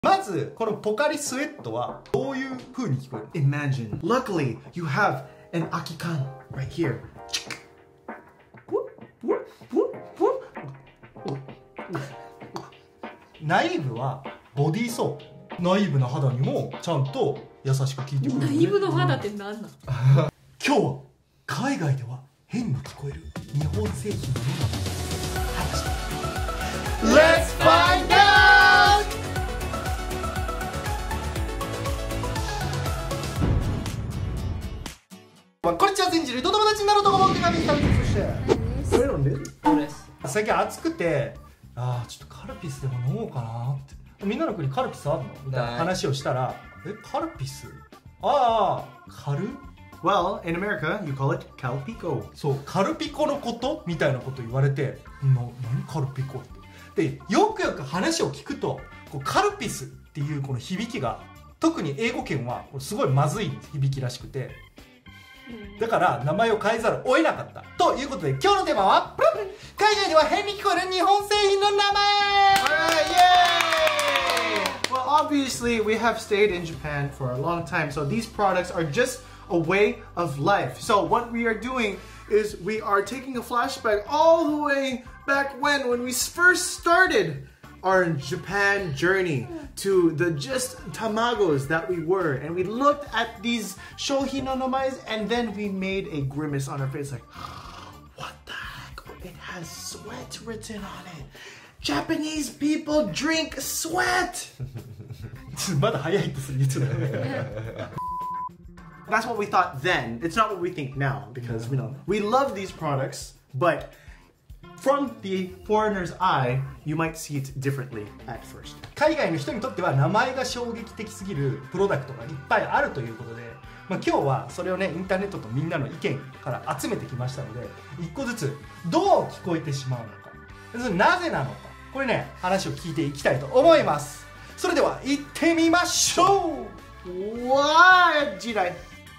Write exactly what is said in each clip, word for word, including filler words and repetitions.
まずこのポカリスエットはどういう風に聞こえる？ Imagine. Luckily, you have an akikan right here. ナイーブはボディーソープ。ナイーブな肌にもちゃんと優しく効いてくる、ね、 ナイーブの肌って何なの？ 今日は海外では変に聞こえる日本製品の名前話して Let's find out! こんにちは、全人類と友達になろうと思って神に食べて、そしてこれ飲んでる？最近暑くて、ああちょっとカルピスでも飲もうかなって、みんなの国カルピスあるのみたいな話をしたら、えカルピス、ああカル Well, in America, you call it Calpico. そう、カルピコのことみたいなこと言われて、な何カルピコってで、よくよく話を聞くと、こうカルピスっていうこの響きが、特に英語圏はすごいまずい響きらしくて、だから名前を変えざるを得なかったということで、今日のテーマは海外では変に聞こえる日本製品の名前。 Well, obviously, we have stayed in Japan for a long time, so these products are just a way of life. So what we are doing is we are taking a flashback all the way back when, when we first started our Japan journey to the just tamagos that we were, and we looked at these shohi no nomais, and then we made a grimace on our face like, what the heck? It has sweat written on it. Japanese people drink sweat. まだ早いって言ってた。 That's what we thought then. It's not what we think now, because you know we love these products, but from the foreigner's eye, you might see it differently at first. 海外の人にとっては名前が衝撃的すぎるプロダクトがいっぱいあるということで、まあ、今日はそれをねインターネットとみんなの意見から集めてきましたので、一個ずつどう聞こえてしまうのか、それなぜなのか、これね話を聞いていきたいと思います。それでは行ってみましょう。 わー、時代。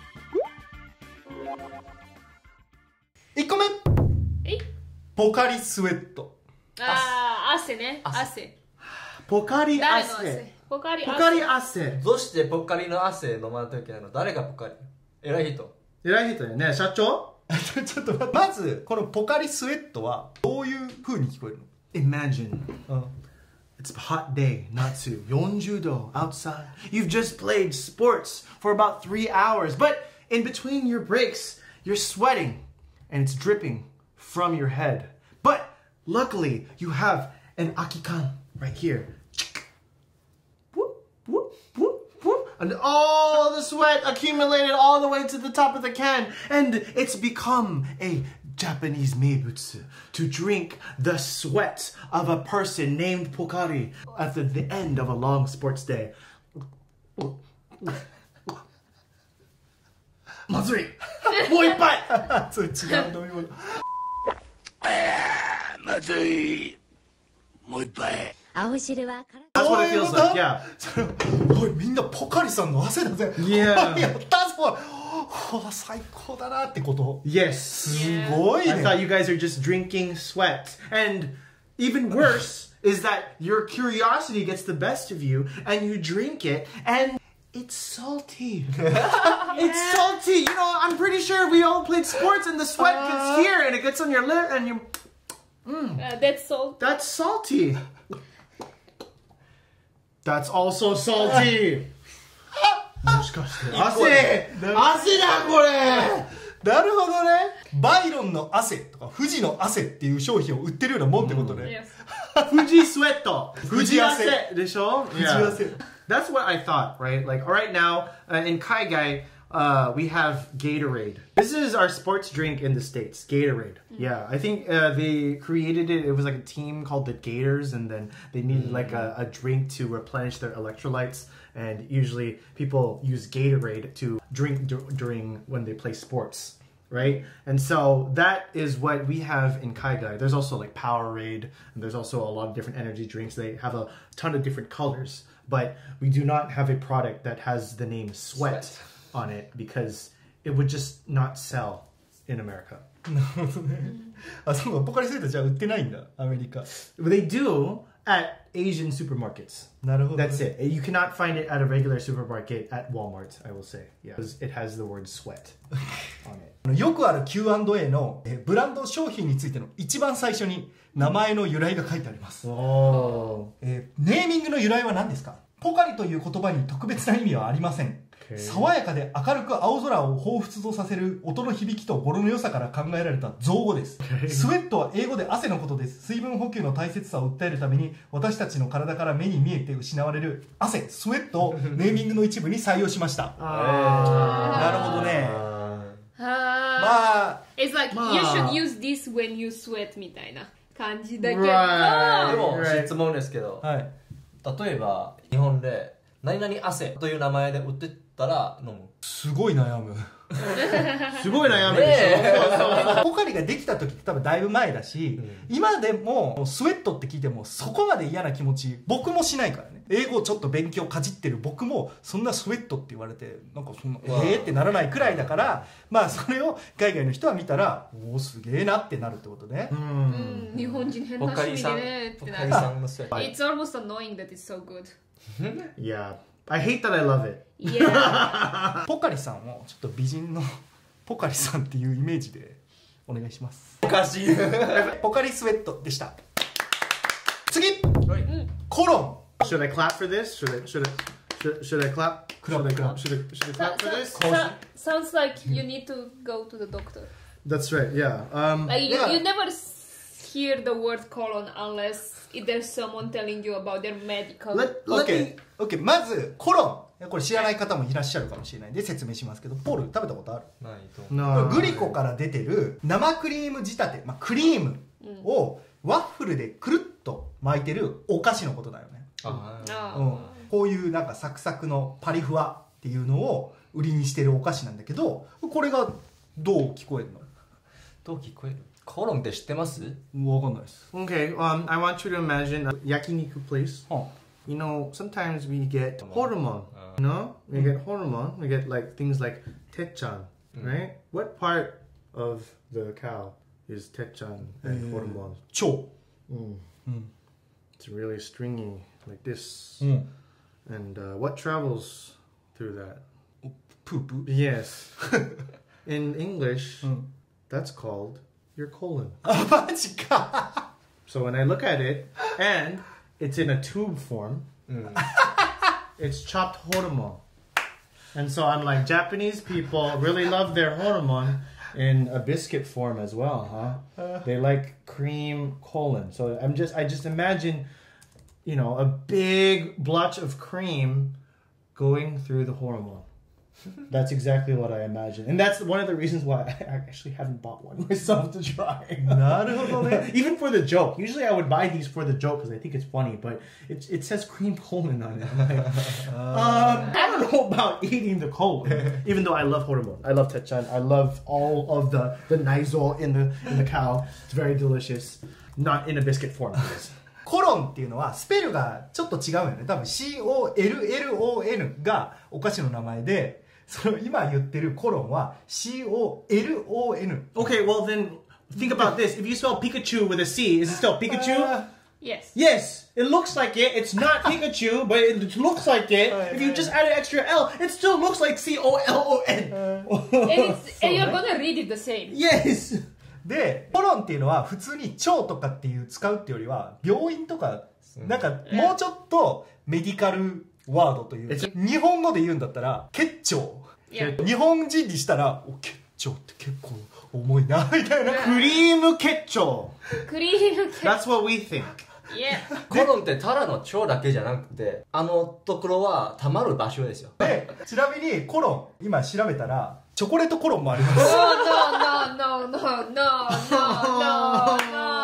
いっこめ、 えポカリスエット。 ああ、汗ね、汗。 ポカリ誰の汗。 汗？ポカリ汗。 ポカリ汗。 どうしてポカリの汗飲まなきゃいけないの？誰がポカリ？偉い人。 偉い人よね、社長。 ちょっと待って、まずこのポカリスエットはどういう風に聞こえるの？ Imagine. うん、 It's a hot day, Natsu. forty度 outside. You've just played sports for about three hours, but in between your breaks, you're sweating and it's dripping from your head. But luckily, you have an akikan right here. Whoop, whoop, whoop, whoop. And all the sweat accumulated all the way to the top of the can. And it's become a Japanese meibutsu to drink the sweat of a person named Pokari at the, the end of a long sports day. まずいもう一杯それ違う飲み物。 まずいもう一杯。青汁は That's what it feels like, yeah. おいみんなポカリさんの汗だぜ。 Yeah. やったぞ。最高だなってこと。 Yes. すごいね。 I thought you guys are just drinking sweat. And even worse is that your curiosity gets the best of you and you drink it and it's salty. It's salty. You know, I'm pretty sure we all played sports and the sweat gets here and it gets on your lip and you... Mm. Uh, that's salt. That's salty. That's also salty. もしかして汗汗だこれ。 なるほどね。バイロンの汗とか富士の汗っていう商品を売ってるようなもんってことね。 富士スウェット。 富士汗でしょ？ 富士汗。 That's what I thought, right? Like, right now, uh, in Kaigai, uh, we have Gatorade. This is our sports drink in the States, Gatorade. Mm-hmm. Yeah, I think uh, they created it. It was like a team called the Gators, and then they needed mm-hmm. like a, a drink to replenish their electrolytes. And usually people use Gatorade to drink d during when they play sports, right? And so that is what we have in Kaigai. There's also like Powerade, and there's also a lot of different energy drinks. They have a ton of different colors. But we do not have a product that has the name Sweat, Sweat. on it because it would just not sell in America. なるほどね。あ、そうか、ポカリスエットじゃあ売ってないんだ、アメリカ。 They do, at Asian supermarkets. なるほど、ね。 That's it. You cannot find it at a regular supermarket at Walmart, I will say. Yeah. Because it has the word sweat on it. よくある キューアンドエー のえーブランド商品についての一番最初に名前の由来が書いてあります。 Oh. えーネーミングの由来は何ですか？ポカリという言葉に特別な意味はありません。爽やかで明るく青空を彷彿とさせる音の響きと語呂の良さから考えられた造語です。スウェットは英語で汗のことです。水分補給の大切さを訴えるために私たちの体から目に見えて失われる汗、スウェットをネーミングの一部に採用しました。なるほどね。まあ It's like まあ you should use this when you sweat みたいな感じだけど、 Right. でも Right. 質問ですけど、 はい。 例えば日本で何々汗という名前で売ってたら飲む。 すごい悩む。 すごい悩みでしょ。 ポカリができた時って多分だいぶ前だし、 うん今でもスウェットって聞いてもそこまで嫌な気持ち僕もしないからね。英語をちょっと勉強かじってる僕もそんなスウェットって言われてなんかそんなえわあーってならないくらいだから、まあそれを海外の人は見たらおおすげえなってなるってことね。 う。 うんん、日本人変なポカリさん、 趣味でねってなるポカリ。さんのスウェット。 It's almost annoying that it's so good. Yeah. I hate that I love it. Yeah. ポカリさんをちょっと美人のポカリさんっていうイメージでお願いします。 おかしい。 ポカリスウェットでした。次、 はいコロ Should I clap for this? Should I should I should, should I clap? Clap, should I clap. Should I, should I So- clap for so- this? so- sounds like you need to go to the doctor. That's right. Yeah. Um. Like you, Yeah. you never s- hear the word colon unless if there's someone telling you about their medical. Let ン。 let OK me. OK まずコロン。これ知らない方もいらっしゃるかもしれないんで説明しますけど、ポール食べたことある？ ないと。 こ No. れグリコから出てる生クリーム仕立て、まあ、クリームをワッフルでくるっと巻いてるお菓子のことだよね。 あー Ah. うん、こういうなんかサクサクのパリフワっていうのを売りにしてるお菓子なんだけど、これがどう聞こえるどう聞こえる？コロンって知ってます？ の？わかんないです。 Okay. Um. I want you to imagine a yakiniku place. は You know, sometimes we get hormone. You know, we get hormone. We get like things like techchan, right? What part of the cow is techchan and hormone? 腸。 Mm. Mm. It's really stringy, like this. うん。 And uh, what travels through that? プープ Yes. In English, うん。 that's called your colon. あ、マジか。 So when I look at it, and it's in a tube form, うん。 it's chopped hormone. And so I'm like, Japanese people really love their hormone in a biscuit form as well, huh? They like cream colon. So I'm just, I just imagine, you know, a big blotch of cream going through the hormone. That's exactly what I imagine. And that's one of the reasons why I actually haven't bought one myself to try. なるほどね。 Even for the joke. Usually I would buy these for the joke because I think it's funny, but it, it says cream colon on it. I'm like, um, I don't know about eating the colon. Even though I love hormone. I love techchan. I love all of the, the nizol in the, in the cow. It's very delicious. Not in a biscuit form, please. コロンっていうのはスペルがちょっと違うよね。多分 シーオーエルエルオーエヌ がお菓子の名前で、その今言ってるコロンは シーオーエルオーエヌ。 Okay, well then, think about this. If you spell Pikachu with a C, is it still Pikachu? Uh, Yes. Yes, it looks like it. It's not Pikachu, but it looks like it. If you just add an extra L, it still looks like C O L O N. And, it's, and you're gonna read it the same. Yes. でコロンっていうのは普通に腸とかっていう使うっていうよりは病院とかなんかもうちょっとメディカルワードというか日本語で言うんだったら結腸 Yeah. 日本人にしたらお結腸って結構重いなみたいな Cream ketchup. Cream. That's what we think. Yeah. コロンってただの腸だけじゃなくて、あのところは溜まる場所ですよ。 でちなみにコロン今調べたらチョコレートコロンもあります No, no, no, no, no, no,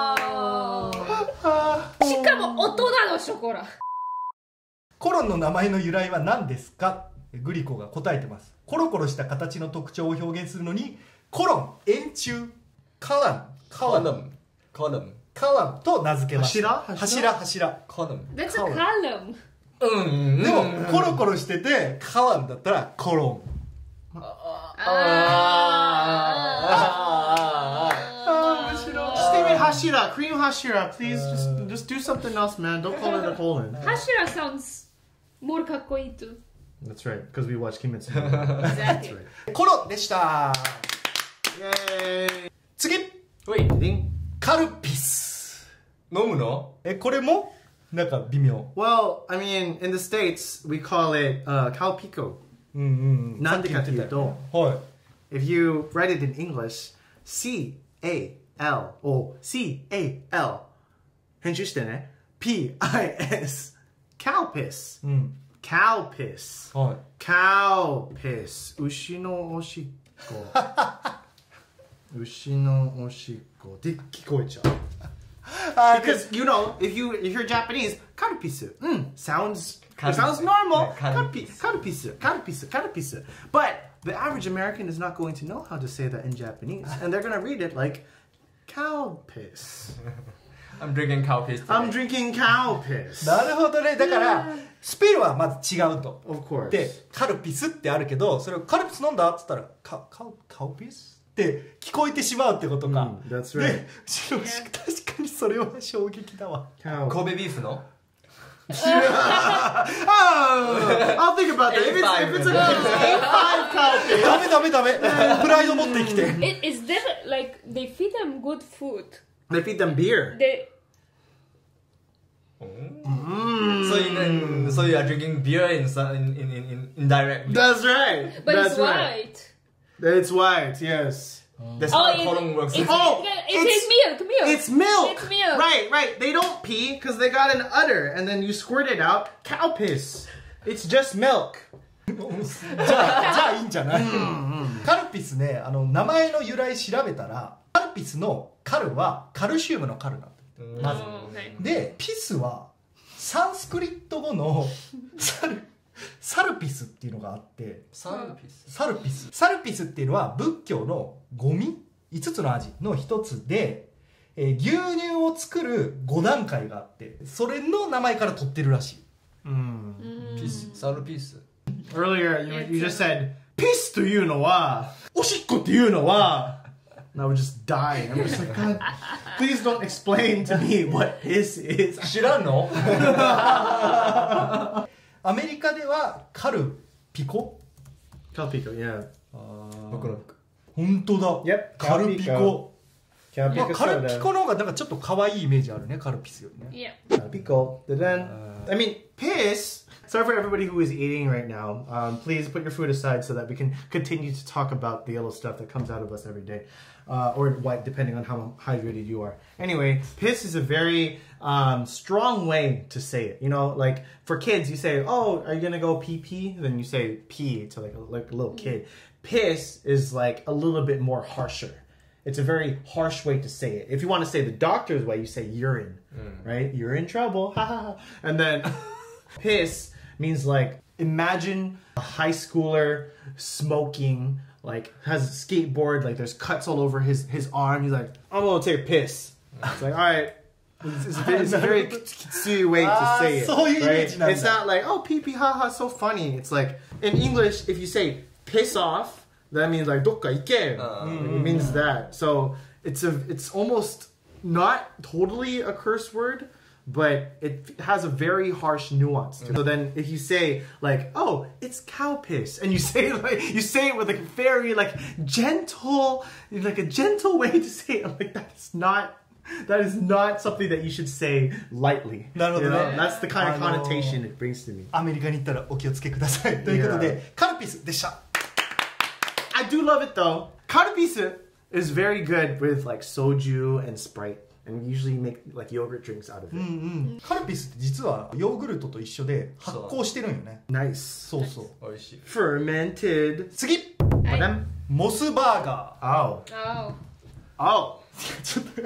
no, no. しかも大人のショコラ。 コロンの名前の由来は何ですかグリコが答えてます。コロコロした形の特徴を表現するのにコロン、円柱、カラン、カラン、 コロン、コロン、 カランと名付けました柱柱柱コロン。 That's a column. うん。 でもコロコロしててカランだったらコロンああー面白い Just think, how hashira, cream hashira. Please just just do something else, man. Don't call it a colon. Hashira sounds more かっこいい too. That's right, because we watched Kimetsu. Exactly. コロでした。 Yay! 次、 ほい Ding. カルピス。 飲むの？ え、これもなんか微妙。 Well, I mean, in the States, we call it uh, Calpico. うんうんうん。 なんでかっていうと、 はい。 If you write it in English, C A L or C A L 編集してね P I S Calpis うん。 Calpis はい。 Calpis 牛のおしっこ牛のおしっこって聞こえちゃう Because you know, if you if you're Japanese, Calpis mm, sounds it sounds normal. Calpis, Calpis, Calpis, Calpis. But the average American is not going to know how to say that in Japanese, and they're gonna read it like cow piss. I'm drinking cow piss today. I'm drinking cow piss. なるほどね。だからスペルはまず違うと。 Of course. で、カルピスってあるけど、それをカルピス飲んだっつったらカカカウピスって聞こえてしまうってことか。 うん that's right. で、白し確かにそれは衝撃だわ。 Cow. 神戸ビーフの？ Oh, I'll think about that. If it's, if it's a five cow piss. ダメダメダメ。プライド持って生きて。 It, it's them like they feed them good food. They feed them beer. They So you so you are drinking beer in some- in in in indirectly. That's right. but That's it's right. white. It's white. Yes. That's Oh, how it, colon works. it's, Oh, it, it's- it's milk, milk. It's milk. It's milk. Right, right. They don't pee because they got an udder, and then you squirt it out. Cow piss. It's just milk. じゃあ、じゃあいいんじゃない？カルピスね、あの名前の由来調べたら、カルピスのカルはカルシウムのカルなんだ。まず。 Oh, okay. で、ピスはサンスクリット語のサルサルピスっていうのがあって、 サルピス。 サルピス。サルピスっていうのは仏教のゴミいつつの味の一つで、えー牛乳を作るご段階があって、それの名前から取ってるらしい。 ピス。サルピス。 Earlier, you, you just said piss to you no wa, oshikko to you no wa. And I would just die. I'm just like, God, please don't explain to me what piss is. 知らんの？ アメリカではカルピコ Calpico, yeah. 僕の。 本当だ。 Yep, カルピコ。まあ Calpico カルピ soda. コの方がなんかちょっと可愛いイメージあるね、カルピスよりね。 Yeah. Calpico. Then, I mean, piss. Sorry for everybody who is eating right now. Um, please put your food aside so that we can continue to talk about the yellow stuff that comes out of us every day. Uh, or white, depending on how hydrated you are. Anyway, piss is a very um, strong way to say it. You know, like for kids, you say, "Oh, are you gonna go pee pee?" Then you say "pee" to like a, like a little kid. Piss is like a little bit more harsher. It's a very harsh way to say it. If you want to say the doctor's way, you say urine, right? You're in trouble, ha ha ha. And then piss means like imagine a high schooler smoking. Like has a skateboard, like there's cuts all over his his arm. He's like, I'm gonna take a piss. It's like, all right. It's, it's, a, very- it's a very kitsui way to say it. そういうイメー Right? ジなんだ。 It's not like, oh, pee pee ha ha, so funny. It's like in English, if you say piss off, that means like dokka ike. It means that. So it's a it's almost not totally a curse word, but it has a very harsh nuance to it. So then if you say like, oh, it's cow piss, and you say like you say it with like a very like gentle, like a gentle way to say it, I'm like that's not that is not something that you should say lightly. なるほどね。 You know? That's the kind of あのー connotation it brings to me. アメリカに行ったらお気をつけください。ということで、カルピスでした。 I do love it though. Karabisu is very good with like soju and Sprite. And we usually make like yogurt drinks out of it. カルピスって実はヨーグルトと一緒で発酵してるんよね。 Nice. そうそう。 美味しい。 Fermented. 次、 Madam? モスバーガ Oh. Oh. Oh. ー。ちょっと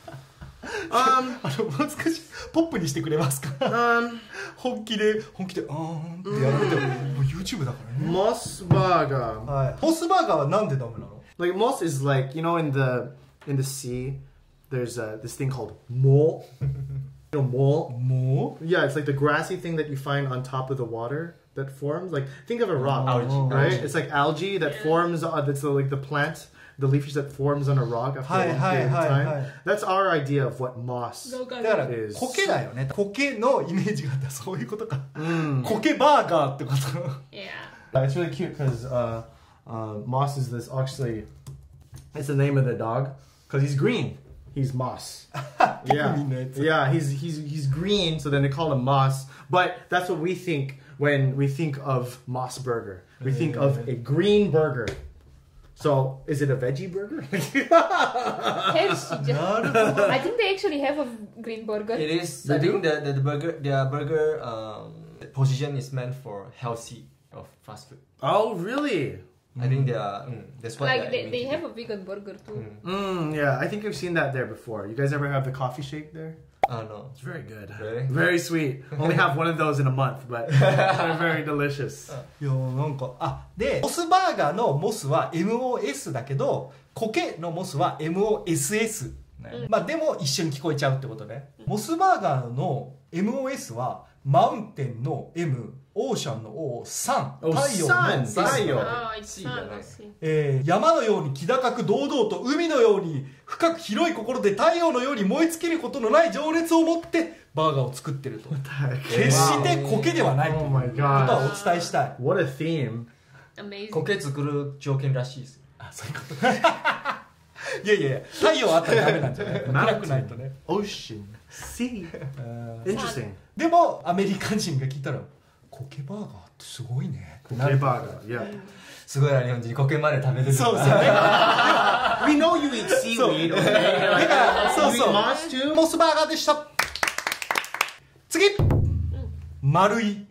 Um, あのもう少しポップにしてくれますか？ um, 本気で本気であーんってやられてももう YouTube だからね。 Moss Burger. はい。モスバーガーはなんでダメなの？ Like moss is like, you know, in the in the sea, there's uh, this thing called mo. You know, mole. も Yeah, it's like the grassy thing that you find on top of the water that forms. Like, think of a rock, Algae. right? Algae. It's like algae that forms. Uh, that's uh, like the plant, the leafage that forms on a rock after Hi, a long hi, period of hi, time. hi. That's our idea of what moss. わかるうだから is- 苔だよね苔のイメージがあったそういうことか苔バーガーってこと Yeah. Uh, It's really cute because uh, uh, Moss is this actually. It's the name of the dog because he's green. He's Moss. yeah, Pikmin. yeah. He's he's he's green, so then they call him Moss. But that's what we think when we think of Moss Burger. We think of a green burger. So is it a veggie burger? Healthy. I think they actually have a green burger. It is. They I do? think the, the, the burger, their burger um, position is meant for healthy of fast food. Oh, really? I think they are. Mm, that's what Like they, they, they have a vegan burger too. Mm, yeah, I think I've seen that there before. You guys ever have the coffee shake there? Oh no. It's very good. Really? Very sweet. Only have one of those in a month, but they're very delicious. いやなんかあでモスバーガーのモスは エムオーエス だけど苔のモスは エムオーエスエス、ねまあでも一緒に聞こえちゃうってことね、モスバーガーの エムオーエス はマウンテンの M オーシャンの O サン Oh, 太陽の sun, S 太陽 Oh, it's See, sun. yeah, I see. えー山のように気高く堂々と海のように深く広い心で太陽のように燃え尽きることのない情熱を持ってバーガーを作ってると決して苔ではないという Oh こ my とは god. お伝えしたい What a theme. Amazing. 苔作る条件らしいです。 あそういうこといやいやいや太陽あったらダメなんじゃない暗くないとね Ocean. Sea. Interesting. でもアメリカ人が聞いたら苔バーガーってすごいねってなる Burger. Yeah. すごいな日本人苔まで食べれる。 そうそうね We know you eat seaweed, okay? だからそう You そう eat moss too? モスバーガーでした次丸い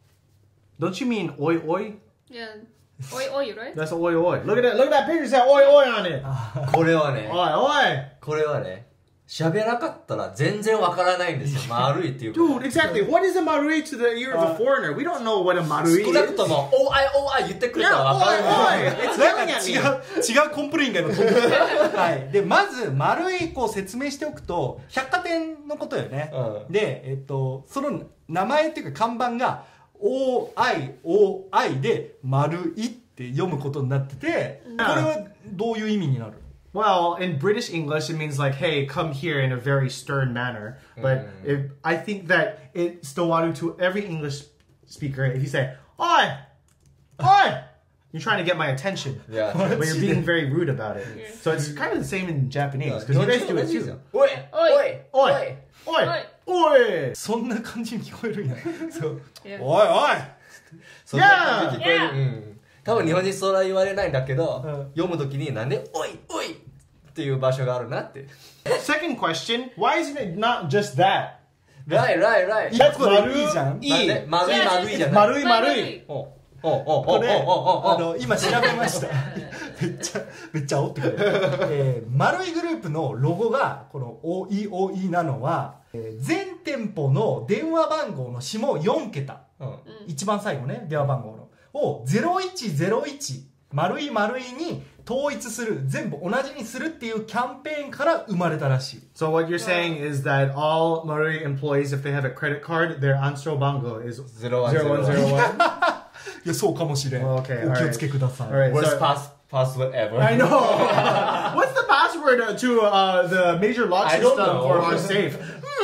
Don't you mean oi oi? Yeah. Oi oi, right? That's oi oi. Look at that. Look at that picture. It said oi oi on it. これはね、 Oi oi. これはね、喋らなかったら全然わからないんですよ。丸いっていうか。 Dude, exactly. What is a marui to the ear of a foreigner? We don't know what a marui 少なく is. とも、おあいおあい言ってくれた Yeah, らわか oi る。 oi. It's なん yelling か at 違 me. う違うコンプレインがのトピックはいでまず丸いこう説明しておくと百貨店のことよね、 うんでえっとその名前っていうか看板が オーアイオーアイ で丸いって読むことになっててこれはどういう意味になる Well, in British English, it means like, hey, come here in a very stern manner. But if, I think that it's still water to every English speaker. If you say, oi, oi, you're trying to get my attention. Yeah. But you're being very rude about it. So it's kind of the same in Japanese. Because you guys do it too. おいおい Oi, おい oi, oi. そんな感じに聞こえるんやそうおい Yeah. おいそんな感じ聞こえる Yeah. うん多分日本人それは言われないんだけど、 うん読むときになんでおいおいっていう場所があるなって Second question, why isn't it not just that? ライライライ一個でいいじゃんなんで丸い Yeah, 丸いじゃない Marui, marui. おおおおおこれおおおあの今調べましためっちゃめっちゃ煽ってくれる、えー、丸いグループのロゴがこの オーイーオーイー なのは、えー全店舗の電話番号の下よん桁、 うん一番最後ね電話番号のをゼロいちゼロいち丸い丸いに統一する全部同じにするっていうキャンペーンから生まれたらしい So what you're saying is that all Marui employees, if they have a credit card, their Anstro Bango is ゼロワンゼロワン zero one zero one. いやそうかもしれん、 Okay, お気をつけください、 Alright. Worst So- pass password ever I know. What's the password to uh, the major lock I don't system know. for our safe?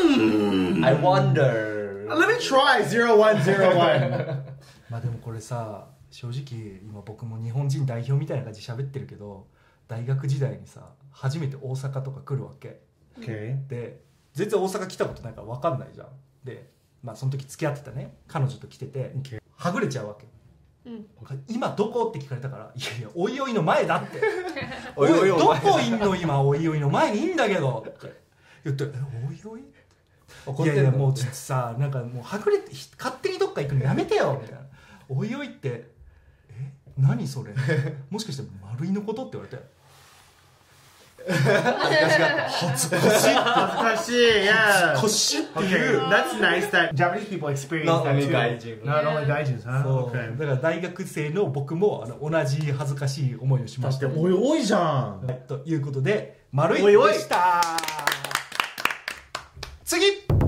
I wonder Let me try zero one zero one. まあでもこれさ正直今僕も日本人代表みたいな感じで喋ってるけど大学時代にさ初めて大阪とか来るわけ Okay. で全然大阪来たことないから分かんないじゃんでまあその時付き合ってたね彼女と来てて、 Okay. はぐれちゃうわけ、 うん今どこって聞かれたからいやいやおいおいの前だっておいおいどお前こいんの今おいおいの前にいいんだけどって言ってえおいおいいやいやもうちょっとさなんかもうはぐれて勝手にどっか行くのやめてよみたいなおいおいってえ何それもしかして丸いのことって言われて恥ずかしい Takashi, yeah. こしってい Okay, う that's nice that Japanese people experience Not that only too. gaijin. Not only gaijins, huh? そう Okay. だから大学生の僕もあの同じ恥ずかしい思いをしましただっておいおいじゃん。 はいということで丸いおいおいでした次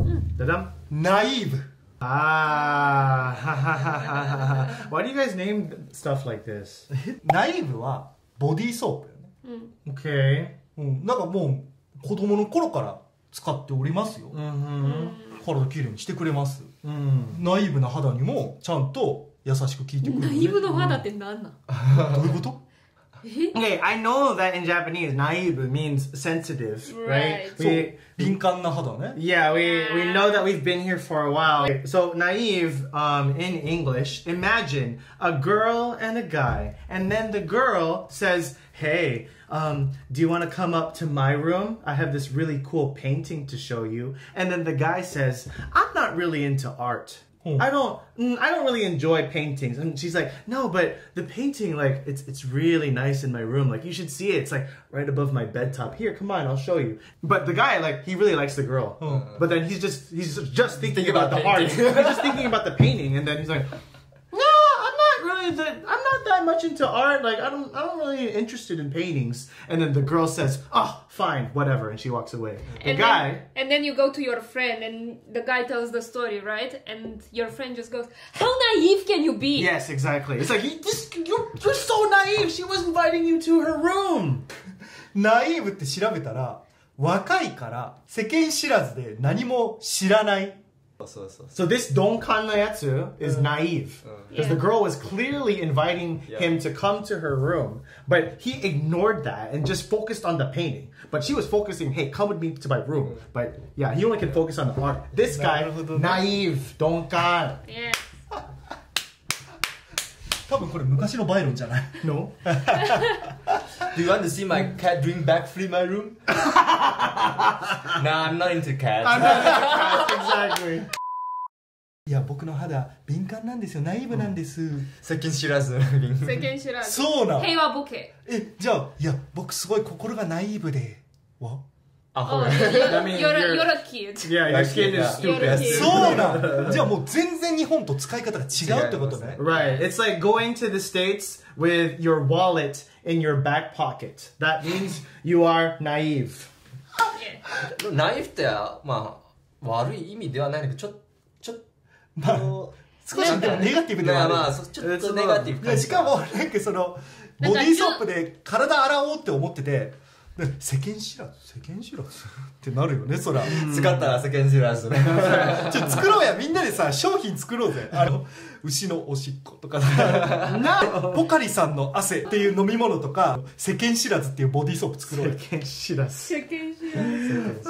Da-dum. ナイーブ。 Ah. Why do you guys name stuff like this? ナイーブはボディーソープよね。 Okay. うん、なんかもう子供の頃から使っておりますよ。 Mm-hmm. 体きれいにしてくれます。 Mm. ナイーブな肌にもちゃんと優しく効いてくる、ね。 ナイブの肌って何なん？ どういうこと？ Okay, I know that in Japanese, naive means sensitive, right? Right. そう We, 敏感な肌ね。 yeah, we, we know that we've been here for a while. So naive, um, in English, imagine a girl and a guy, and then the girl says, "Hey, um, do you want to come up to my room? I have this really cool painting to show you." And then the guy says, "I'm not really into art. I don't mm, I don't really enjoy paintings." And she's like, "No, but the painting, like, it's it's really nice in my room. Like, you should see it. It's like right above my bed top. Here, come on, I'll show you." But the guy, like, he really likes the girl. But then he's just he's just thinking Think about, about the art. painting. He's just thinking about the painting, and then he's like, "No, I'm not really that I'm not that much into art. Like, I don't I'm not really interested in paintings." And then the girl says, "Oh, fine, whatever," and she walks away. The And guy then, and then you go to your friend and the guy tells the story, right? And your friend just goes, "How naive can you be?" Yes, exactly. It's like, you, this, you're, you're so naive. She was inviting you to her room. ナイーブって調べたら若いから世間知らずで何も知らない。 そうそう。 So this Donkan no yatsu is naive. Because the Yeah. girl was clearly inviting Yeah. him to come to her room. But he ignored that and just focused on the painting. But she was focusing, hey, come with me to my room. But yeah, he only can focus on the art. This guy, なるほどね。 naive, Donkan. Yeah. 多分これ昔のバイロンじゃない。 No? Do you want to see my cat doing backflip in my room? Nah, I'm not into cats. I'm not into cats, exactly. いや僕の肌敏感なんですよ。ナイーブなんです。 世間知らず。 世間知らず。 そうなん。 平和ボケ。 えじゃあいや僕すごい心がナイーブで。わ。 アホ Oh, が。 you're, I mean, you're, a, you're- you're a kid. Yeah, your skin is Yeah. stupid. You're a kid. そうなん。じゃあもう全然日本と使い方が違うってことね。 Right. It's like going to the States with your wallet in your back pocket. That means you are naive. Yeah. ナイフってまあ悪い意味ではないんだけどちょちょっまあと少しでもネガティブではある。 まあそちょっとネガティブいやしかもなんかそのボディーソープで体洗おうって思っててで世間知らず世間知らずってなるよねそら。 使ったら世間知らずね。 ちょ作ろうやみんなでさ商品作ろうぜ。あの牛のおしっことかポカリさんの汗っていう飲み物とか世間知らずっていうボディーソープ作ろうよ。 世間知らず。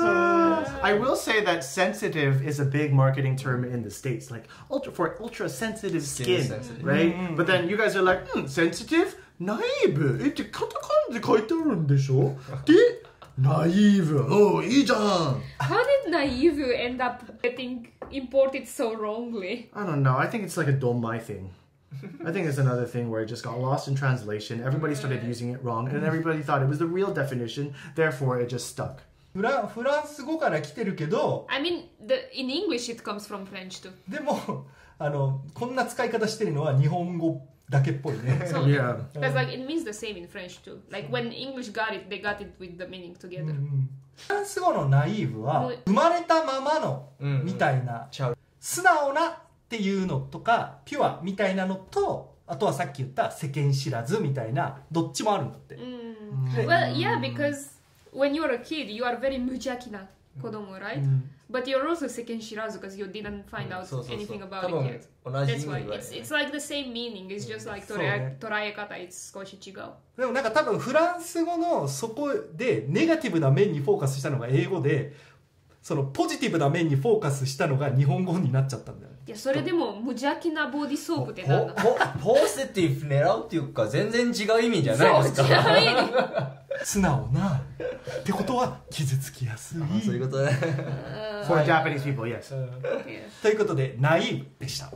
I will say that sensitive is a big marketing term in the States, like ultra for ultra sensitive skin, Skin sensitive. right? But then you guys are like, hmm, sensitive? Naive? えってカタカナで書いてあるんでしょで、naive. Oh, いいじゃん. How did naive end up getting imported so wrongly? I don't know. I think it's like a domai thing. I think it's another thing where it just got lost in translation. Everybody started using it wrong, and everybody thought it was the real definition. Therefore, it just stuck. フランフランス語から来てるけど I mean, the, in English it comes from French too. でもあのこんな使い方してるのは日本語だけっぽいね。 So, Yeah. because like it means the same in French too. Like when English got it, they got it with the meaning together. フランス語のナイーブは生まれたままのみたいなちゃう。 素直なっていうのとかピュアみたいなのとあとはさっき言った世間知らずみたいなどっちもあるんだって。 Mm. Well, yeah, because when you're a kid, you are very mujaki na kodomo, right? But you're also seken shirazu because you didn't find out そうそうそう anything 多 about it 分 yet. 同じ意 That's 味 why は it's it's like the same meaning. It's just like そうね。 捉え方 it's 少し違う。 でもなんか多分フランス語のそこでネガティブな面にフォーカスしたのが英語でそのポジティブな面にフォーカスしたのが日本語になっちゃったんだよね。 いやそれでも無邪気なボディソープってなんだ。 ポポポジティブ狙うっていうか全然違う意味じゃないですか。 そう違う意味。 素直なってことは傷つきやすい。 そういうことね。 For Japanese people, yes. Yeah. ということでナイーブでした。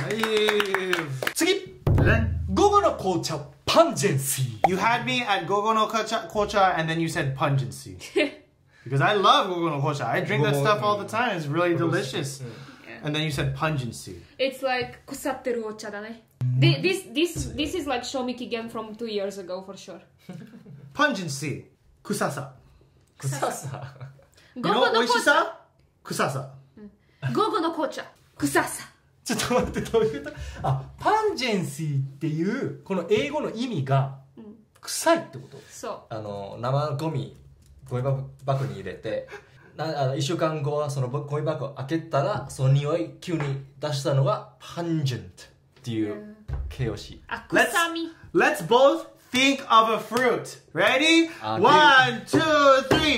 Naive. 次 Then 午後の紅茶パンジェンシー。 you had me at Gogo no Kocha, kocha and then you said pungency. Because I love Gogo no Kocha. I drink that Gogo- stuff all the time. It's really delicious. And then you said pungency. It's like 腐ってるお茶だね。Thi- This this this is like Shomiki Gen from two years ago for sure. Pungency. Kusasa. 草さ。 You 午 know 後の紅茶。 oishisa? Kusasa. 午後の紅茶臭さ。 ちょっと待って、どういうこと？あ、パンジェンシーっていうこの英語の意味が臭いってこと？ そう。 あの生ゴミゴミ箱に入れて、なあのいっしゅうかんごはそのゴミ箱開けたらその匂い急に出したのがパンジェントっていう形容詞。 あ、臭み。 Let's both think of a fruit. Ready? Uh, One, two, three.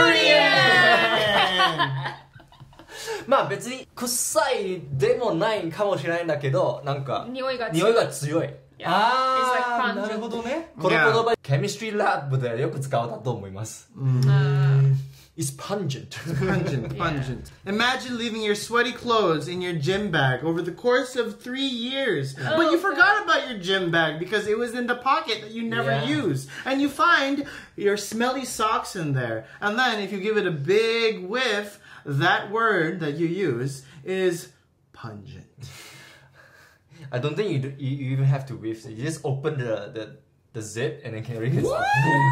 Durian! まあ別に臭いでもないかもしれないんだけど、なんか匂いが強い。 匂いが強い。 ああ、 It's like なるほどね。 この言葉、ケミストリーラブでよく使われたと思います。It's pungent. Pungent, pungent. Imagine leaving your sweaty clothes in your gym bag over the course of three years. Oh, but you forgot about your gym bag because it was in the pocket that you never Yeah. used. And you find your smelly socks in there. And then if you give it a big whiff, that word that you use is pungent. I don't think you, do, you you even have to whiff. You just open the the, the zip and then can really get some.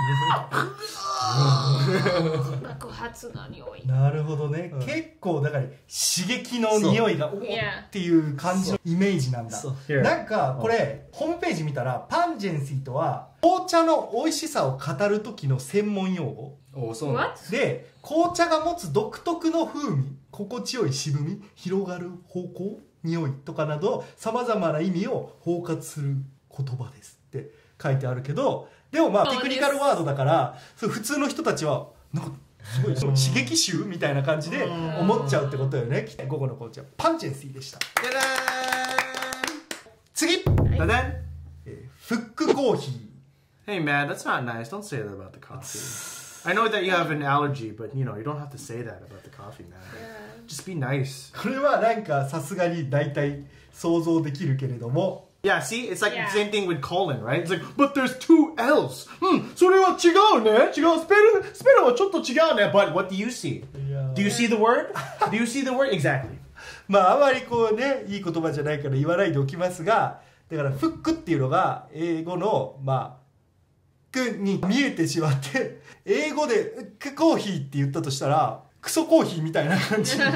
爆発の匂い。 なるほどね、 うん結構だから刺激の匂いがおーっていう感じのイメージなんだ。 そうそうなんかこれホームページ見たらパンジェンシーとは紅茶の美味しさを語る時の専門用語お、そうなんだ。 What? で、紅茶が持つ独特の風味、心地よい渋み、広がる方向、匂いとかなどさまざまな意味を包括する言葉ですって書いてあるけど、でもまあそうですテクニカルワードだからそう普通の人たちはなんかすごいその刺激臭みたいな感じで思っちゃうってことよね。午後の紅茶パンジェンシーでした。次、 Then, えーフックコーヒー。 hey man, that's not nice. Don't say that about the coffee. I know that you have an allergy, but you know, you don't have to say that about the coffee, man. Just be nice. これはなんかさすがに大体想像できるけれども、 Yeah, see? It's like Yeah. the same thing with colon, right? It's like, but there's two L's. Hmm, それは違うね。違う。スペル、スペルはちょっと違うね。But what do you see? いや Do you see the word? Do you see the word? Exactly. まああまりこうねいい言葉じゃないから言わないでおきますが、だからフックっていうのが英語のまあクに見えてしまって英語でクコーヒーって言ったとしたらクソコーヒーみたいな感じ。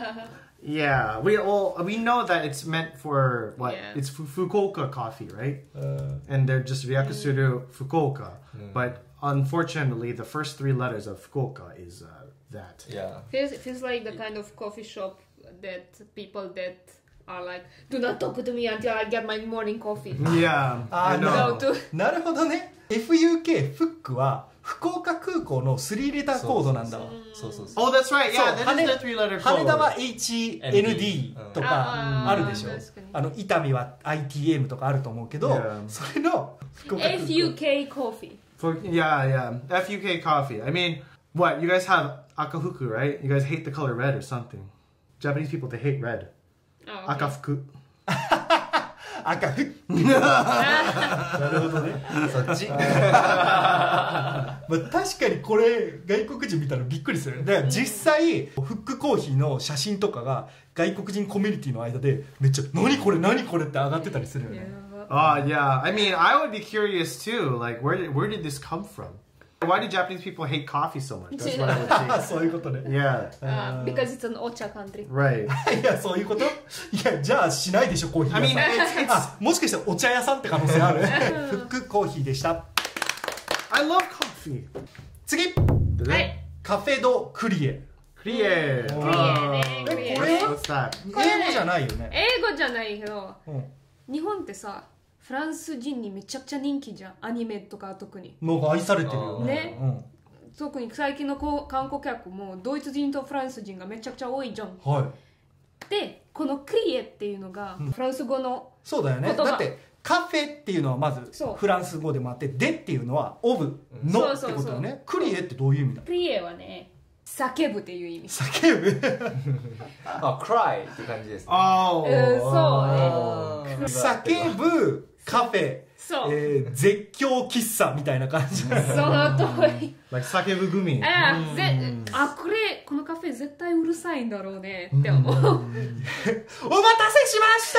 Yeah, we all we know that it's meant for what? Yeah. It's fu- Fukuoka coffee, right? うん And they're just ryakusuru Fukuoka. But unfortunately, the first three letters of Fukuoka is uh, that. Yeah. Feels feels like the kind of coffee shop that people that are like, do not talk to me until I get my morning coffee. Yeah, あ I ーな know. Go to なるほどね。 エフユーケー フックは福岡空港のスリーレターコードなんだわ。 そうそうそう。 Oh, that's right. Yeah, そう that 羽 is the three-letter 羽 code. 田は エイチエヌディー とかあーあるでしょ。 確かにあの伊丹は アイティーエム とかあると思うけど、 Yeah. それの福岡空港エフユーケー coffee. For, yeah, yeah. F U K coffee. I mean, what? You guys have akafuku, right? You guys hate the color red or something. Japanese people, they hate red. Oh, okay. Akafuku. 赤フック。なるほどね。 そっち。 まあ、確かにこれ外国人見たらびっくりする。だから実際フックコーヒーの写真とかが外国人コミュニティの間でめっちゃ何これ何これって上がってたりするよね。 Oh, yeah. I mean, I would be curious too. Like, where did, where did this come from? Why do Japanese people hate coffee so much? That's what I would あ say. そういうことね。 Yeah. Uh, because it's an ocha country. Right. いやそういうこと。いやじゃあしないでしょコーヒー I 屋 mean, さん。 it's, it's あもしかしたらお茶屋さんって可能性ある。フックコーヒーでした。 I love coffee. 次はい。 カフェドクリエ。 Clear. Clear, Oh. clear. これ What's that? 英語じゃないよね。 英語じゃないけど、 うん日本ってさ、フランス人にめちゃくちゃ人気じゃん。アニメとか特に。 もう愛されてるよね。 ね特に最近のこう観光客もドイツ人とフランス人がめちゃくちゃ多いじゃん。 うん、はい。 で、このクリエっていうのがフランス語の、 そうだよね。 言葉だってカフェっていうのはまずそうフランス語でもあってでっていうのはオブのってことよね。クリエってどういう意味だ。 クリエはね、叫ぶっていう意味。 叫ぶ。 あ、cry って感じですね。 Oh. うんそうね。 あー叫ぶカフェ、 そう。 えー絶叫喫茶みたいな感じ。 その通り。 Like sakebu gumi. あぜあこれこのカフェ絶対うるさいんだろうねって思う。 お待たせしました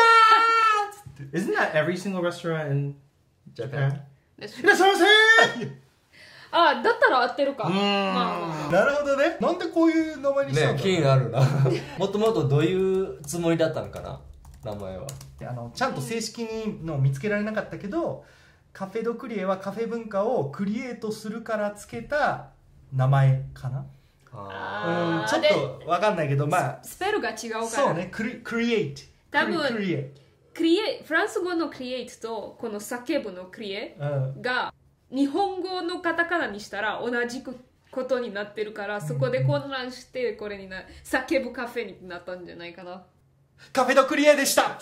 Isn't that every single restaurant in Japan. Japan? いらっしゃいませあ、だったら合ってるか。 うんまあまあなるほどね。なんでこういう名前にしたんだろうね気になるなもともとどういうつもりだったのかな名前は。 あのちゃんと正式にの見つけられなかったけど、カフェドクリエはカフェ文化をクリエイトするからつけた名前かな。 あうん、ちょっとわかんないけど、まあスペルが違うからそうね、クリクリエイト、 多分クリエイクリエフランス語のクリエイトとこの叫ぶのクリエト、うん、 が日本語のカタカナにしたら同じことになってるから、そこで混乱してこれにな叫ぶカフェになったんじゃないかな。 カフェドクリエでした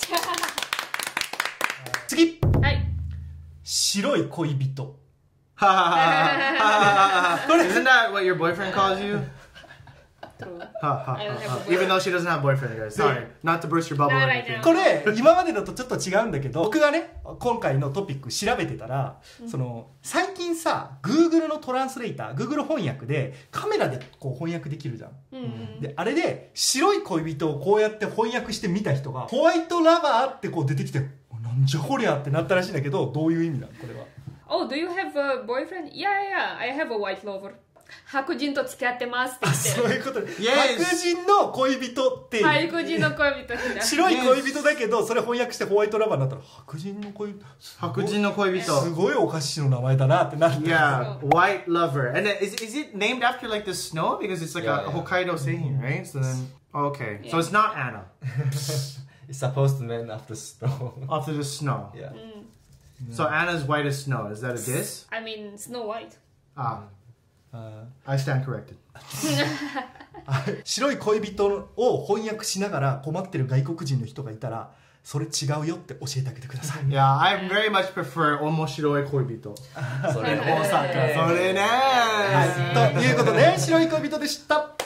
次、 はい。 白い恋人。 Ha ha ha ha ha. Isn't that what your boyfriend calls you? True. Ha ha I don't have a ha. boyfriend. Even though she doesn't have a boyfriend, guys. Sorry, not to burst your bubble or Not right anything. now. これ今までのとちょっと違うんだけど、僕がね今回のトピック調べてたら、その最近さ Google のトランスレーター Google 翻訳でカメラでこう翻訳できるじゃん。 うんうん。 であれで白い恋人をこうやって翻訳してみた人がホワイトラバーってこう出てきて、なんじゃこりゃってなったらしいんだけど、どういう意味なのこれは。 Oh, do you have a boyfriend? Yeah, yeah, I have a white lover. 白人と付き合ってますってあ、 言って。 そういうことで、 Yes. 白人の恋人っていう、 白人の恋人にな。 白い恋人だけどそれ翻訳してホワイトラバーになったら白人の恋人、 白人の恋人。 すごいお菓子の名前だなってなる。 Yeah, white lover. And then, is is it named after like the snow? Because it's like Yeah, a yeah. Hokkaido saying, right? So then, okay. So it's not Anna. It's supposed to mean after snow After the snow. yeah So Anna's white as snow. Is that a diss? I mean, Snow White. Ah, あ I stand corrected. ー白い恋人を翻訳しながら困ってる外国人の人がいたら、それ違うよって教えてあげてください。 Yeah, I very much prefer Omoshiroi Koibito. それね Osaka. それね。 はい、ということで白い恋人でした。はい、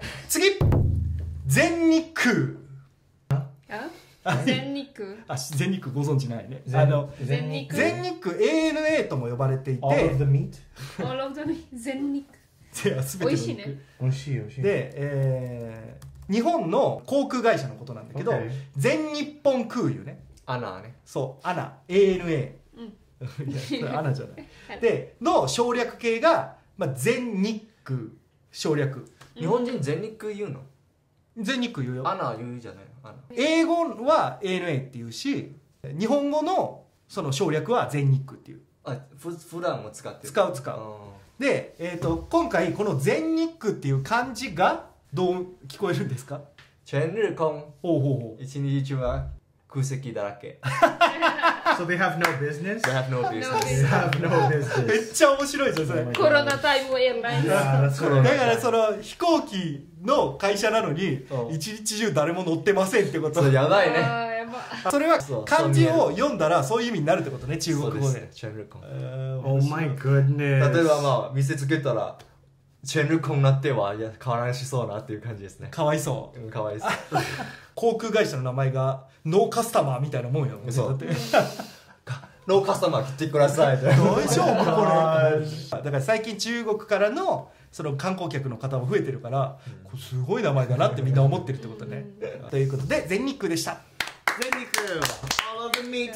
次、全日空。 あ全日空。 あ、全日空ご存知ないね。 全あの全日空。 全日空 エーエヌエー とも呼ばれていて、 All of the meat? All of them 全日いや全ての肉美味しいね。 美味しい美味しい。 で、えー日本の航空会社のことなんだけど、 Okay. 全日本空輸ね。 アナねそう、アナ エーエヌエー、いやそれアナじゃないでの省略形が、まあ、全日空省略。 日本人全日空言うの全日空言うよ。 アナ言うじゃないのアナ英語は エーエヌエー っていうし、日本語のその省略は全日空っていう。 あふ普段も使ってる使う使う。 うで、えー、と今回この全日空っていう漢字がどう聞こえるんですか？ 全日空ほうほうほう。 一日中は空席だらけ So they have no business? They have no No business They have no め business. っちゃ面白いじゃんそれ。だコロナタイムエアライン。 Yeah, that's か right. らその飛行機の会社なのにうん一日中誰も乗ってませんってこと。 それやばいねあーやば。 それはそう漢字を読んだらそういう意味になるってことね、中国語で。 全日空えー Oh my goodness. 例えばまあ見せつけたら全日空になってはいや変わらんしそうなっていう感じですねかわいそう。 うんかわいいです航空会社の名前がノーカスタマーみたいなもんよ。 そうだってノーカスタマー来てください大丈夫こ Gosh. れ。だから最近中国からのその観光客の方も増えてるから、これすごい名前だなってみんな思ってるってことね。ということで全日空でした。 Zenniku. All of the meat.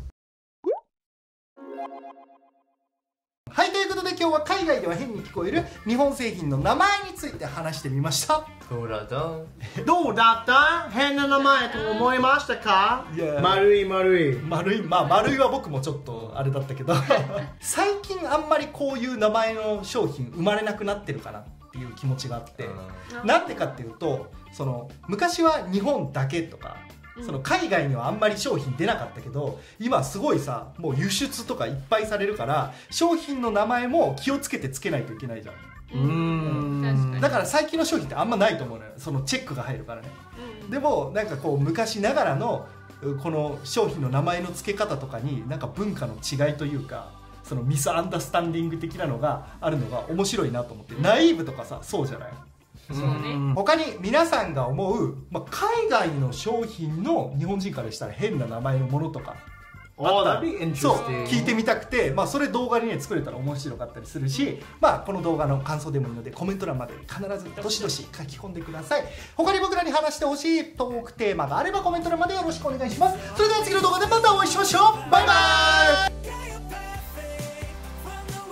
はい、ということで今日は海外では変に聞こえる日本製品の名前について話してみました。 どうだったどうだった変な名前と思いましたか？ いや丸い丸い。 丸い、まあ丸いは僕もちょっとあれだったけど最近あんまりこういう名前の商品生まれなくなってるかなっていう気持ちがあって、なんでかっていうと、その昔は日本だけとかその海外にはあんまり商品出なかったけど、今すごいさもう輸出とかいっぱいされるから商品の名前も気をつけてつけないといけないじゃん。 うん確かに。 だから最近の商品ってあんまないと思うのよ、そのチェックが入るからね。 うんでもなんかこう昔ながらのこの商品の名前の付け方とかになんか文化の違いというか、そのミスアンダースタンディング的なのがあるのが面白いなと思って。ナイーブとかさそうじゃない？ そうね。 他に皆さんが思う、まあ、海外の商品の日本人からしたら変な名前のものとか Oh, that'd be そう interesting. 聞いてみたくて、まあ、それ動画にね作れたら面白かったりするし、まあ、この動画の感想でもいいのでコメント欄まで必ずどしどし書き込んでください。他に僕らに話してほしいトークテーマがあればコメント欄までよろしくお願いします。それでは次の動画でまたお会いしましょう。バイバイ。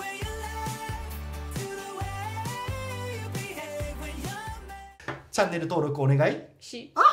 チャンネル登録お願いしあ